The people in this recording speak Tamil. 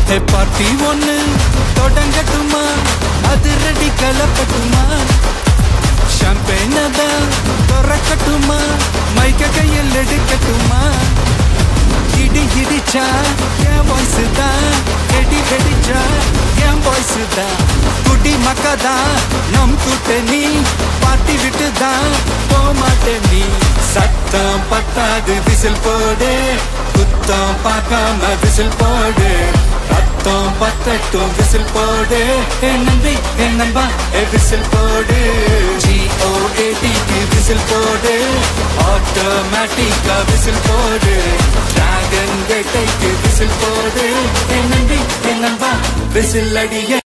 Hey party one தொடங்கட்டுமா அதிரடி கலப்பட்டுமா champagne da தொறக்கட்டுமா மைக்க கையில் எடுக்கட்டுமா இடி இடிச்சா என் வாய்ஸ் தான் எடி வெடிச்சா என் வாய்ஸ் தான் குடி மக்கதா நம் கூட்டணி பாட்டி விட்டு தான் போமாட்டேன் நீ சத்தம் பத்தாது விசில் போடு குத்தம் பார்க்காம விசில் போடு ரத்தம் பத்தட்டும் விசில் போடு என் நம்பி என் நம்பா விசில் போடு GOATக்கு விசில் போடு ஆட்டோமேட்டிக்கா விசில் போடு டிராகன் வேட்டைக்கு விசில் போடு என் நம்பி என் நம்பா விசில் அடிய